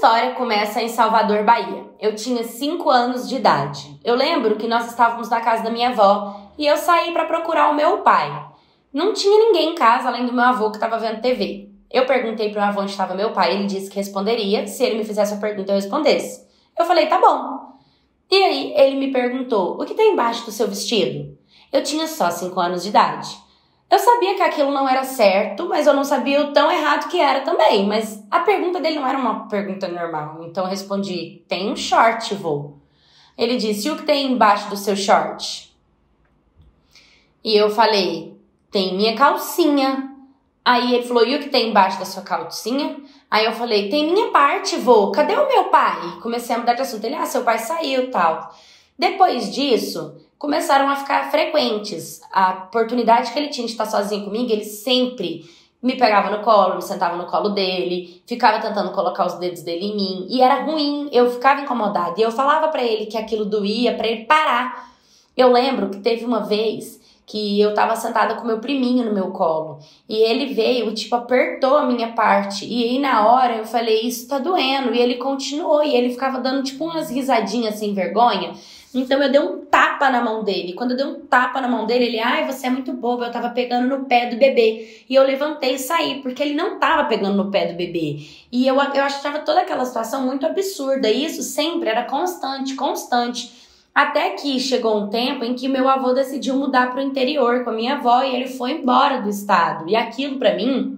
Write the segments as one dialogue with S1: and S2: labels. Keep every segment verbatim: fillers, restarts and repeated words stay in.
S1: história começa em Salvador, Bahia. Eu tinha cinco anos de idade. Eu lembro que nós estávamos na casa da minha avó e eu saí para procurar o meu pai. Não tinha ninguém em casa além do meu avô que estava vendo T V. Eu perguntei para o meu avô onde estava meu pai, ele disse que responderia se ele me fizesse a pergunta eu respondesse. Eu falei, tá bom. E aí ele me perguntou, o que tem embaixo do seu vestido? Eu tinha só cinco anos de idade. Eu sabia que aquilo não era certo, mas eu não sabia o tão errado que era também. Mas a pergunta dele não era uma pergunta normal. Então eu respondi, tem um short, vô. Ele disse, e o que tem embaixo do seu short? E eu falei, tem minha calcinha. Aí ele falou, e o que tem embaixo da sua calcinha? Aí eu falei, tem minha parte, vô. Cadê o meu pai? Comecei a mudar de assunto. Ele, ah, seu pai saiu e tal. Depois disso, começaram a ficar frequentes. A oportunidade que ele tinha de estar sozinho comigo, ele sempre me pegava no colo, me sentava no colo dele, ficava tentando colocar os dedos dele em mim. E era ruim, eu ficava incomodada. E eu falava pra ele que aquilo doía, pra ele parar. Eu lembro que teve uma vez que eu tava sentada com meu priminho no meu colo. E ele veio, tipo, apertou a minha parte. E aí, na hora, eu falei, isso tá doendo. E ele continuou. E ele ficava dando, tipo, umas risadinhas sem vergonha. Então, eu dei um tapa na mão dele. Quando eu dei um tapa na mão dele, ele, ai, você é muito boba. Eu tava pegando no pé do bebê. E eu levantei e saí, porque ele não tava pegando no pé do bebê. E eu, eu achava toda aquela situação muito absurda. E isso sempre era constante, constante. Até que chegou um tempo em que meu avô decidiu mudar para o interior com a minha avó e ele foi embora do estado. E aquilo para mim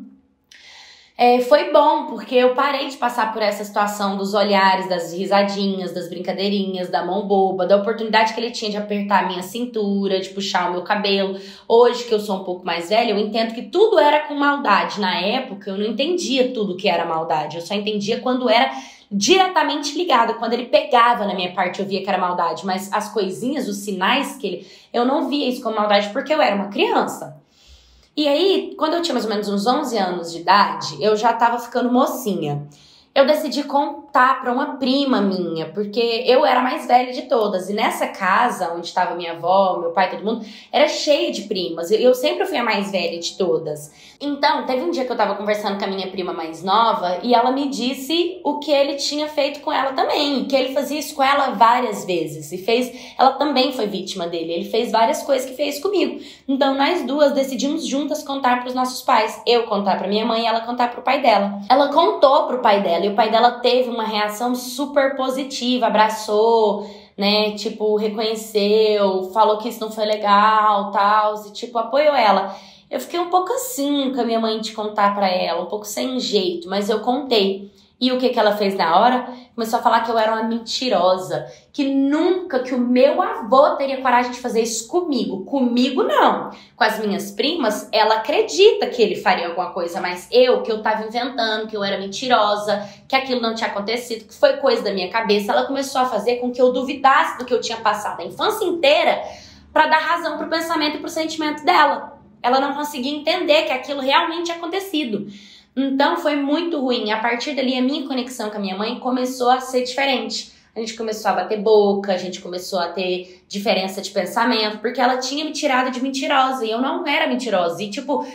S1: é, foi bom, porque eu parei de passar por essa situação dos olhares, das risadinhas, das brincadeirinhas, da mão boba, da oportunidade que ele tinha de apertar a minha cintura, de puxar o meu cabelo. Hoje, que eu sou um pouco mais velha, eu entendo que tudo era com maldade. Na época, eu não entendia tudo que era maldade. Eu só entendia quando era diretamente ligado. Quando ele pegava na minha parte, eu via que era maldade. Mas as coisinhas, os sinais que ele... Eu não via isso como maldade porque eu era uma criança. E aí, quando eu tinha mais ou menos uns onze anos de idade, eu já tava ficando mocinha. Eu decidi contar pra uma prima minha, porque eu era a mais velha de todas. E nessa casa, onde estava minha avó, meu pai, todo mundo, era cheia de primas. Eu sempre fui a mais velha de todas. Então, teve um dia que eu tava conversando com a minha prima mais nova e ela me disse o que ele tinha feito com ela também. Que ele fazia isso com ela várias vezes. E fez... Ela também foi vítima dele. Ele fez várias coisas que fez comigo. Então, nós duas decidimos juntas contar pros nossos pais. Eu contar pra minha mãe e ela contar pro pai dela. Ela contou pro pai dela. E o pai dela teve uma reação super positiva, abraçou, né, tipo, reconheceu, falou que isso não foi legal, tal, e tipo, apoiou ela. Eu fiquei um pouco assim com a minha mãe de contar pra ela, um pouco sem jeito, mas eu contei. E o que que ela fez na hora? Começou a falar que eu era uma mentirosa, que nunca, que o meu avô teria coragem de fazer isso comigo. Comigo não. Com as minhas primas, ela acredita que ele faria alguma coisa, mas eu, que eu tava inventando, que eu era mentirosa, que aquilo não tinha acontecido, que foi coisa da minha cabeça, ela começou a fazer com que eu duvidasse do que eu tinha passado a infância inteira pra dar razão pro pensamento e pro sentimento dela. Ela não conseguia entender que aquilo realmente tinha acontecido. Então foi muito ruim. A partir dali a minha conexão com a minha mãe começou a ser diferente. A gente começou a bater boca, a gente começou a ter diferença de pensamento, porque ela tinha me tirado de mentirosa e eu não era mentirosa. E tipo,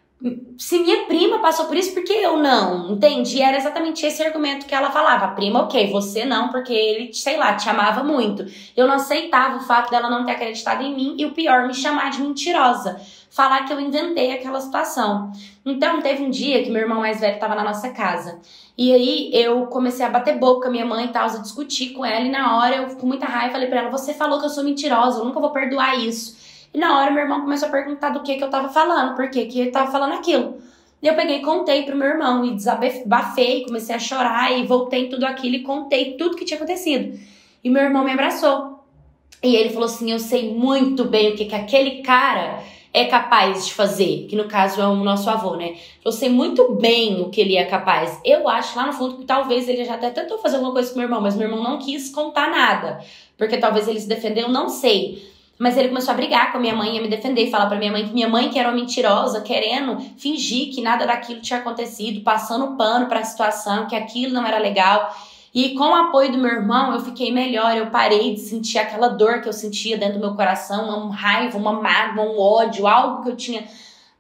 S1: se minha prima passou por isso, por que eu não? Entende? E era exatamente esse argumento que ela falava. Prima, ok, você não, porque ele, sei lá, te amava muito. Eu não aceitava o fato dela não ter acreditado em mim e o pior, me chamar de mentirosa. Falar que eu inventei aquela situação. Então, teve um dia que meu irmão mais velho estava na nossa casa. E aí, eu comecei a bater boca com a minha mãe e tal, a discutir com ela. E na hora, eu com muita raiva, falei pra ela, você falou que eu sou mentirosa, eu nunca vou perdoar isso. E na hora, meu irmão começou a perguntar do que que eu tava falando, por que que ele tava falando aquilo. E eu peguei e contei pro meu irmão, e desabafei, comecei a chorar, e voltei tudo aquilo, e contei tudo que tinha acontecido. E meu irmão me abraçou. E ele falou assim, eu sei muito bem o que que aquele cara é capaz de fazer, que no caso é o nosso avô, né? Eu sei muito bem o que ele é capaz. Eu acho lá no fundo que talvez ele já até tentou fazer alguma coisa com meu irmão, mas meu irmão não quis contar nada, porque talvez ele se defendeu, não sei. Mas ele começou a brigar com a minha mãe, a me defender, falar pra minha mãe que minha mãe que era uma mentirosa, querendo fingir que nada daquilo tinha acontecido, passando pano pra situação, que aquilo não era legal. E com o apoio do meu irmão, eu fiquei melhor, eu parei de sentir aquela dor que eu sentia dentro do meu coração, uma raiva, uma mágoa, um ódio, algo que eu tinha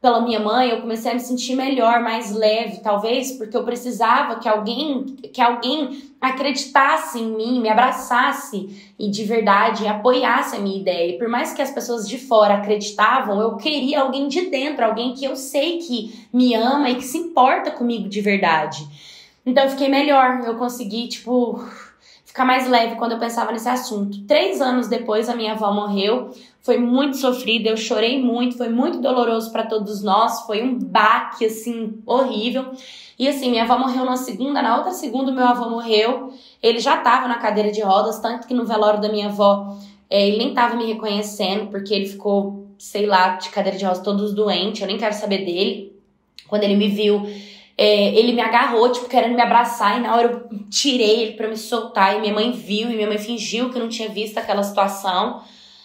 S1: pela minha mãe, eu comecei a me sentir melhor, mais leve, talvez porque eu precisava que alguém, que alguém acreditasse em mim, me abraçasse e de verdade apoiasse a minha ideia. E por mais que as pessoas de fora acreditavam, eu queria alguém de dentro, alguém que eu sei que me ama e que se importa comigo de verdade. Então eu fiquei melhor, eu consegui, tipo, ficar mais leve quando eu pensava nesse assunto. Três anos depois, a minha avó morreu. Foi muito sofrido, eu chorei muito, foi muito doloroso para todos nós, foi um baque, assim, horrível. E assim, minha avó morreu na segunda, na outra segunda meu avô morreu, ele já tava na cadeira de rodas, tanto que no velório da minha avó, é, ele nem tava me reconhecendo, porque ele ficou, sei lá, de cadeira de rodas, todos doentes, eu nem quero saber dele. Quando ele me viu, é, ele me agarrou, tipo, querendo me abraçar, e na hora eu tirei ele pra me soltar, e minha mãe viu, e minha mãe fingiu que não tinha visto aquela situação.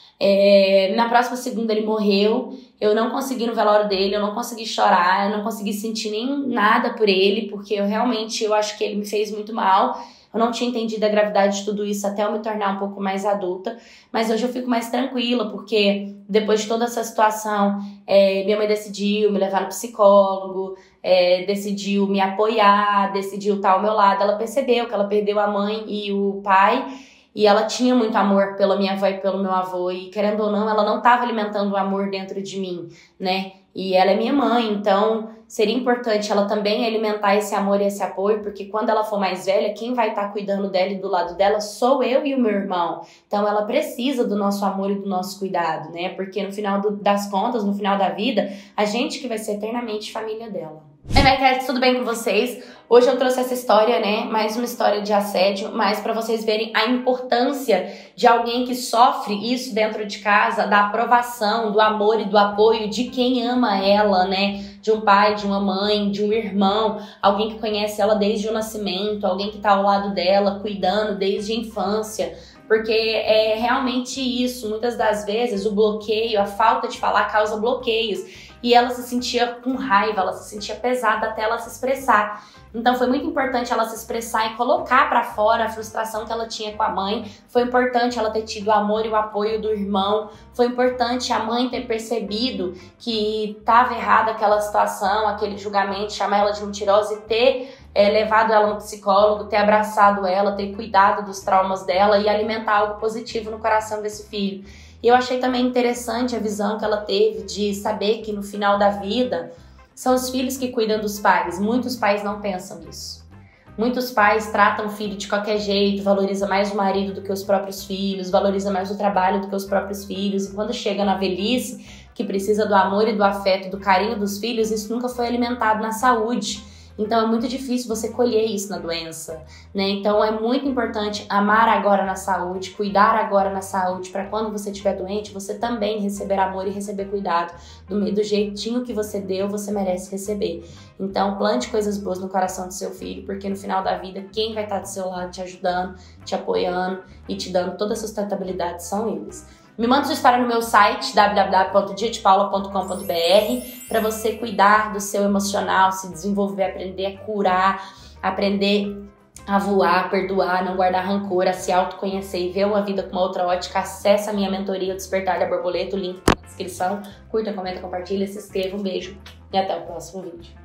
S1: É, na próxima segunda ele morreu, eu não consegui ir no velório dele, eu não consegui chorar, eu não consegui sentir nem nada por ele, porque eu realmente, eu acho que ele me fez muito mal. Eu não tinha entendido a gravidade de tudo isso até eu me tornar um pouco mais adulta, mas hoje eu fico mais tranquila, porque depois de toda essa situação, é, minha mãe decidiu me levar no psicólogo, é, decidiu me apoiar, decidiu estar ao meu lado. Ela percebeu que ela perdeu a mãe e o pai, e ela tinha muito amor pela minha avó e pelo meu avô, e querendo ou não, ela não estava alimentando o amor dentro de mim, né? E ela é minha mãe, então seria importante ela também alimentar esse amor e esse apoio, porque quando ela for mais velha, quem vai estar cuidando dela e do lado dela sou eu e o meu irmão. Então ela precisa do nosso amor e do nosso cuidado, né? Porque no final do, das contas, no final da vida, a gente que vai ser eternamente família dela. Oi, minha cat, tudo bem com vocês? Hoje eu trouxe essa história, né, mais uma história de assédio, mas para vocês verem a importância de alguém que sofre isso dentro de casa, da aprovação, do amor e do apoio de quem ama ela, né, de um pai, de uma mãe, de um irmão, alguém que conhece ela desde o nascimento, alguém que tá ao lado dela, cuidando desde a infância. Porque é realmente isso, muitas das vezes o bloqueio, a falta de falar causa bloqueios. E ela se sentia com raiva, ela se sentia pesada até ela se expressar. Então foi muito importante ela se expressar e colocar pra fora a frustração que ela tinha com a mãe. Foi importante ela ter tido o amor e o apoio do irmão. Foi importante a mãe ter percebido que estava errada aquela situação, aquele julgamento, chamar ela de mentirosa e ter é, levado ela no psicólogo, ter abraçado ela, ter cuidado dos traumas dela e alimentar algo positivo no coração desse filho. E eu achei também interessante a visão que ela teve de saber que no final da vida são os filhos que cuidam dos pais. Muitos pais não pensam nisso. Muitos pais tratam o filho de qualquer jeito, valoriza mais o marido do que os próprios filhos, valoriza mais o trabalho do que os próprios filhos. E quando chega na velhice, que precisa do amor e do afeto, do carinho dos filhos, isso nunca foi alimentado na saúde. Então é muito difícil você colher isso na doença, né? Então é muito importante amar agora na saúde, cuidar agora na saúde, para quando você estiver doente, você também receber amor e receber cuidado. Do, do jeitinho que você deu, você merece receber. Então plante coisas boas no coração do seu filho, porque no final da vida, quem vai estar do seu lado te ajudando, te apoiando e te dando toda a sustentabilidade são eles. Me manda sua história no meu site, w w w ponto dia de paula ponto com ponto b r, para você cuidar do seu emocional, se desenvolver, aprender a curar, aprender a voar, perdoar, não guardar rancor, a se autoconhecer e ver uma vida com uma outra ótica. Acesse a minha mentoria, o Despertar da Borboleta, o link tá na descrição. Curta, comenta, compartilha, se inscreva, um beijo e até o próximo vídeo.